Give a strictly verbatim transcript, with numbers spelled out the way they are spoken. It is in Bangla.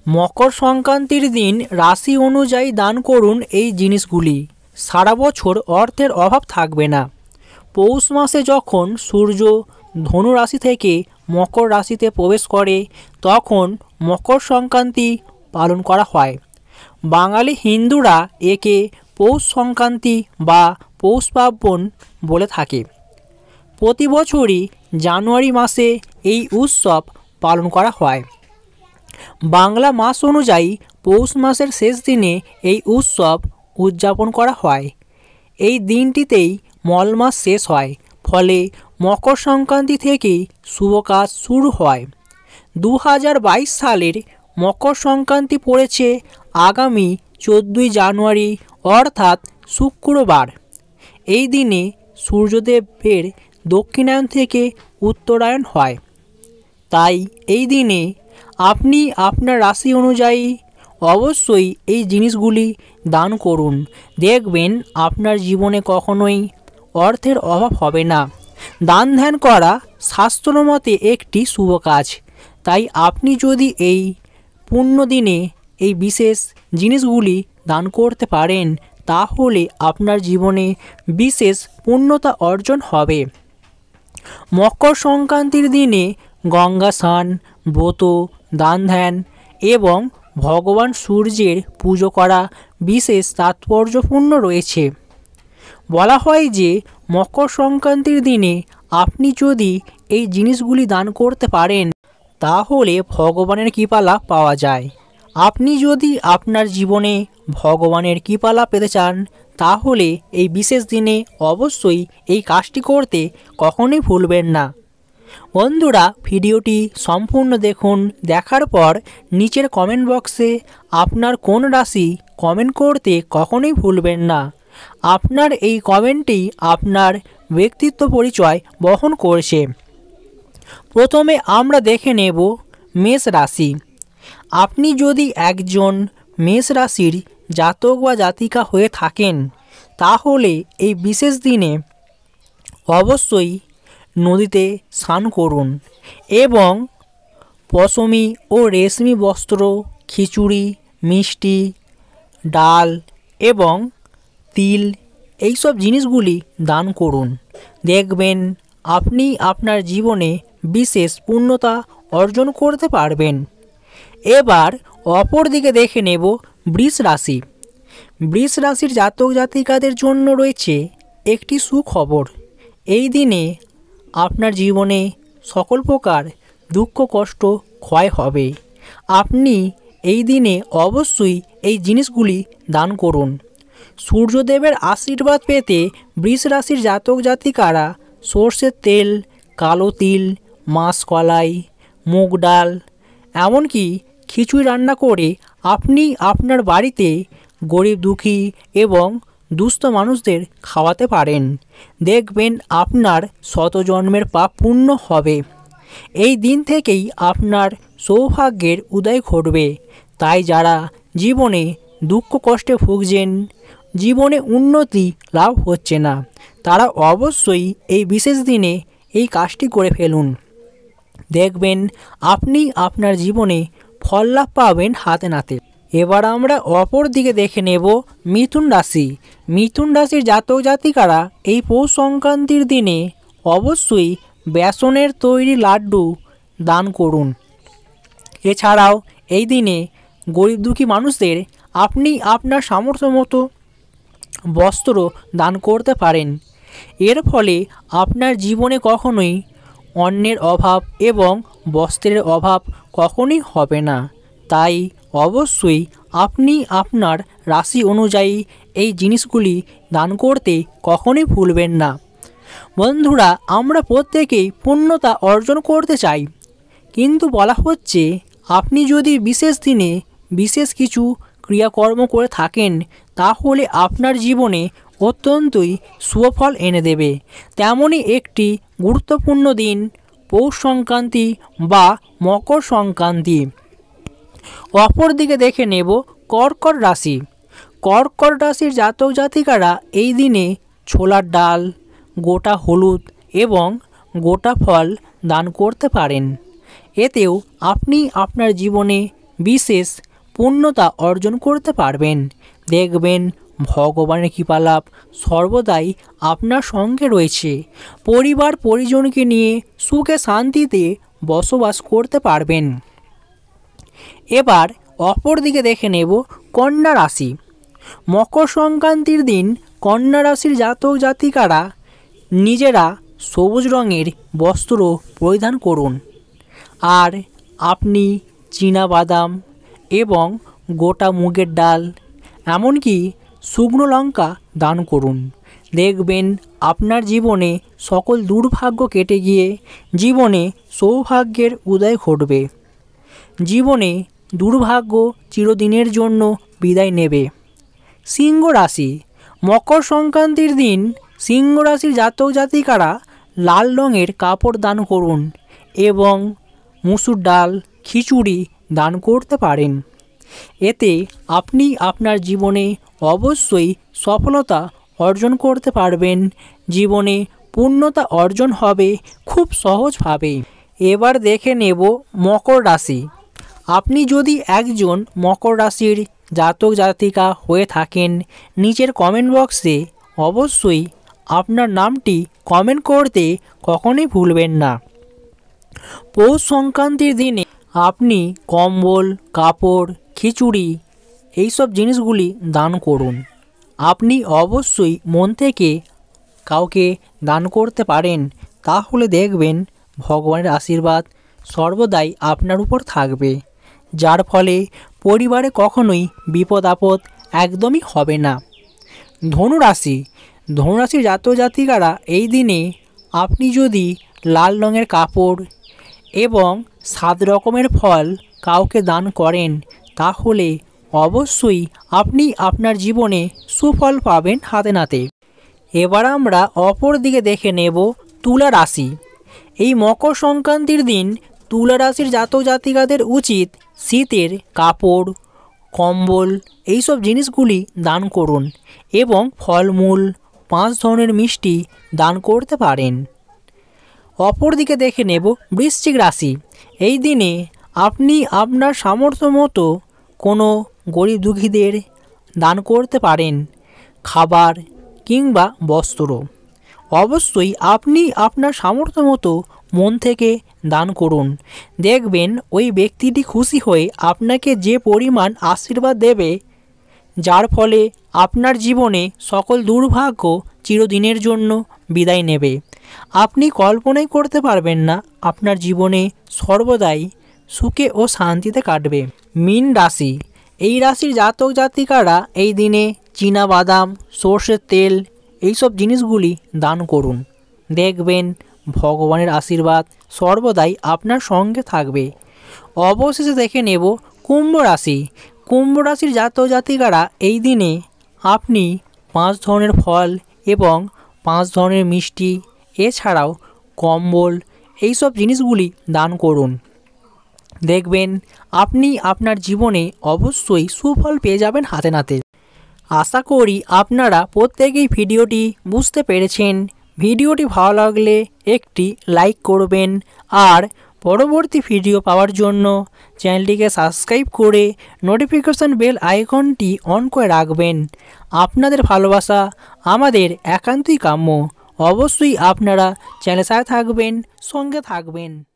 মকর সংক্রান্তির দিন রাশি অনুযায়ী দান করুন এই জিনিসগুলি। সারা বছর অর্থের অভাব থাকবে না। পৌষ মাসে যখন সূর্য ধনু রাশি থেকে মকর রাশিতে প্রবেশ করে তখন মকর সংক্রান্তি পালন করা হয়। বাঙালি হিন্দুরা একে পৌষ সংক্রান্তি বা পৌষ পার্বণ বলে থাকে। প্রতি বছরই জানুয়ারি মাসে এই উৎসব পালন করা হয়। বাংলা মাস অনুযায়ী পৌষ মাসের শেষ দিনে এই উৎসব উদযাপন করা হয়। এই দিনটিতেই মল মাস শেষ হয়, ফলে মকর সংক্রান্তি থেকেই শুভ কাজ শুরু হয়। দু হাজার বাইশ সালের মকর সংক্রান্তি পড়েছে আগামী চোদ্দোই জানুয়ারি অর্থাৎ শুক্রবার। এই দিনে সূর্যদেবের দক্ষিণায়ন থেকে উত্তরায়ণ হয়। তাই এই দিনে আপনি আপনার রাশি অনুযায়ী অবশ্যই এই জিনিসগুলি দান করুন। দেখবেন আপনার জীবনে কখনোই অর্থের অভাব হবে না। দান ধ্যান করা শাস্ত্রমতে একটি শুভ কাজ। তাই আপনি যদি এই পুণ্য দিনে এই বিশেষ জিনিসগুলি দান করতে পারেন তাহলে আপনার জীবনে বিশেষ পূর্ণতা অর্জন হবে। মকর সংক্রান্তির দিনে গঙ্গা স্নান, ব্রত, দান ধ্যান এবং ভগবান সূর্যের পুজো করা বিশেষ তাৎপর্যপূর্ণ রয়েছে। বলা হয় যে মকর সংক্রান্তির দিনে আপনি যদি এই জিনিসগুলি দান করতে পারেন তাহলে ভগবানের কৃপালাভ পাওয়া যায়। আপনি যদি আপনার জীবনে ভগবানের কৃপালাভ পেতে চান তাহলে এই বিশেষ দিনে অবশ্যই এই কাজটি করতে কখনোই ভুলবেন না। বন্ধুরা, ভিডিওটি সম্পূর্ণ দেখুন। দেখার পর নিচের কমেন্ট বক্সে আপনার কোন রাশি কমেন্ট করতে কখনোই ভুলবেন না। আপনার এই কমেন্টটি আপনার ব্যক্তিত্ব পরিচয় বহন করছে। প্রথমে আমরা দেখে নেব মেষ রাশি। আপনি যদি একজন মেষ রাশির জাতক বা জাতিকা হয়ে থাকেন তাহলে এই বিশেষ দিনে অবশ্যই নদীতে স্নান করুন এবং পশমি ও রেশমি বস্ত্র, খিচুড়ি, মিষ্টি, ডাল এবং তিল এইসব জিনিসগুলি দান করুন। দেখবেন আপনি আপনার জীবনে বিশেষ পূর্ণতা অর্জন করতে পারবেন। এবার অপর দিকে দেখে নেব বৃষ রাশি। বৃষ রাশির জাতক জাতিকাদের জন্য রয়েছে একটি সুখবর। এই দিনে আপনার জীবনে সকল প্রকার দুঃখ কষ্ট ক্ষয় হবে। আপনি এই দিনে অবশ্যই এই জিনিসগুলি দান করুন। সূর্যদেবের আশীর্বাদ পেতে বৃষ রাশির জাতক জাতিকারা সর্ষের তেল, কালো তিল, মাসকলাই, মুগ ডাল এমনকি খিচুড়ি রান্না করে আপনি আপনার বাড়িতে গরিব দুঃখী এবং দুস্থ মানুষদের খাওয়াতে পারেন। দেখবেন আপনার শত জন্মের পাপ পূর্ণ হবে। এই দিন থেকেই আপনার সৌভাগ্যের উদয় ঘটবে। তাই যারা জীবনে দুঃখ কষ্টে ভুগছেন, জীবনে উন্নতি লাভ হচ্ছে না, তারা অবশ্যই এই বিশেষ দিনে এই কাজটি করে ফেলুন। দেখবেন আপনি আপনার জীবনে ফল লাভ পাবেন হাতে নাতে। এবার আমরা অপর দিকে দেখে নেব মিথুন রাশি। মিথুন রাশির জাতক জাতিকারা এই পৌষ সংক্রান্তির দিনে অবশ্যই বেসনের তৈরি লাড্ডু দান করুন। এছাড়াও এই দিনে গরিব দুঃখী মানুষদের আপনি আপনার সামর্থ্য মতো বস্ত্র দান করতে পারেন। এর ফলে আপনার জীবনে কখনোই অন্নের অভাব এবং বস্ত্রের অভাব কখনোই হবে না। তাই অবশ্যই আপনি আপনার রাশি অনুযায়ী এই জিনিসগুলি দান করতে কখনোই ভুলবেন না। বন্ধুরা, আমরা প্রত্যেকেই পূর্ণতা অর্জন করতে চাই, কিন্তু বলা হচ্ছে আপনি যদি বিশেষ দিনে বিশেষ কিছু ক্রিয়াকর্ম করে থাকেন তাহলে আপনার জীবনে অত্যন্তই সুফল এনে দেবে। তেমনই একটি গুরুত্বপূর্ণ দিন পৌষ সংক্রান্তি বা মকর সংক্রান্তি। অপর দিকে দেখে নেব কর্কট রাশি। কর্কট রাশির জাতক জাতিকারা এই দিনে ছোলার ডাল, গোটা হলুদ এবং গোটা ফল দান করতে পারেন। এতেও আপনি আপনার জীবনে বিশেষ পূর্ণতা অর্জন করতে পারবেন। দেখবেন ভগবানের কৃপালাভ সর্বদাই আপনার সঙ্গে রয়েছে। পরিবার পরিজনকে নিয়ে সুখে শান্তিতে বসবাস করতে পারবেন। এবার অপর দিকে দেখে নেব কন্যা রাশি। মকর সংক্রান্তির দিন কন্যা রাশির জাতক জাতিকারা নিজেরা সবুজ রঙের বস্ত্র পরিধান করুন, আর আপনি চীনা বাদাম এবং গোটা মুগের ডাল এমনকি শুকনো লঙ্কা দান করুন। দেখবেন আপনার জীবনে সকল দুর্ভাগ্য কেটে গিয়ে জীবনে সৌভাগ্যের উদয় ঘটবে। জীবনে দুর্ভাগ্য চিরদিনের জন্য বিদায় নেবে। সিংহ রাশি। মকর সংক্রান্তির দিন সিংহ রাশির জাতক জাতিকারা লাল রঙের কাপড় দান করুন এবং মুসুর ডাল খিচুড়ি দান করতে পারেন। এতে আপনি আপনার জীবনে অবশ্যই সফলতা অর্জন করতে পারবেন। জীবনে পূর্ণতা অর্জন হবে খুব সহজভাবে। এবার দেখে নেব মকর রাশি। আপনি যদি একজন মকর রাশির জাতক জাতিকা হয়ে থাকেন, নিচের কমেন্ট বক্সে অবশ্যই আপনার নামটি কমেন্ট করতে কখনোই ভুলবেন না। পৌষ সংক্রান্তির দিনে আপনি কম্বল, কাপড়, খিচুড়ি এইসব জিনিসগুলি দান করুন। আপনি অবশ্যই মন থেকে কাউকে দান করতে পারেন, তাহলে দেখবেন ভগবানের আশীর্বাদ সর্বদাই আপনার উপর থাকবে, যার ফলে পরিবারে কখনোই বিপদ আপদ একদমই হবে না। ধনুরাশি। ধনুরাশির জাতক জাতিকারা এই দিনে আপনি যদি লাল রঙের কাপড় এবং সাত রকমের ফল কাউকে দান করেন, তাহলে অবশ্যই আপনি আপনার জীবনে সুফল পাবেন হাতে নাতে। এবার আমরা অপর দিকে দেখে নেব তুলা রাশি। এই মকর সংক্রান্তির দিন তুলা রাশির জাতক জাতিকাদের উচিত শীতের কাপড়, কম্বল এইসব জিনিসগুলি দান করুন এবং ফলমূল, পাঁচ ধরনের মিষ্টি দান করতে পারেন। অপর দিকে দেখে নেব বৃশ্চিক রাশি। এই দিনে আপনি আপনার সামর্থ্য মতো কোনো গরিব দুঃখীদের দান করতে পারেন, খাবার কিংবা বস্ত্র। অবশ্যই আপনি আপনার সামর্থ্য মতো মন থেকে দান করুন। দেখবেন ওই ব্যক্তিটি খুশি হয়ে আপনাকে যে পরিমাণ আশীর্বাদ দেবে, যার ফলে আপনার জীবনে সকল দুর্ভাগ্য চিরদিনের জন্য বিদায় নেবে। আপনি কল্পনাই করতে পারবেন না আপনার জীবনে সর্বদাই সুখে ও শান্তিতে কাটবে। মীন রাশি। এই রাশির জাতক জাতিকারা এই দিনে চীনা বাদাম, সর্ষের তেল এইসব জিনিসগুলি দান করুন। দেখবেন ভগবানের আশীর্বাদ সর্বদাই আপনার সঙ্গে থাকবে। অবশেষে দেখে নেব কুম্ভ রাশি। কুম্ভ রাশির জাতক জাতিকারা এই দিনে আপনি পাঁচ ধরনের ফল এবং পাঁচ ধরনের মিষ্টি এছাড়াও কম্বল এইসব জিনিসগুলি দান করুন। দেখবেন আপনি আপনার জীবনে অবশ্যই সুফল পেয়ে যাবেন হাতে নাতে। আশা করি আপনারা প্রত্যেকেই ভিডিওটি বুঝতে পেরেছেন। ভিডিওটি ভালো লাগলে একটি লাইক করবেন, আর পরবর্তী ভিডিও পাওয়ার জন্য চ্যানেলটিকে সাবস্ক্রাইব করে নোটিফিকেশন বেল আইকনটি অন করে রাখবেন। আপনাদের ভালোবাসা আমাদের একান্তই কাম্য। অবশ্যই আপনারা চ্যানেলের সাথে থাকবেন, সঙ্গে থাকবেন।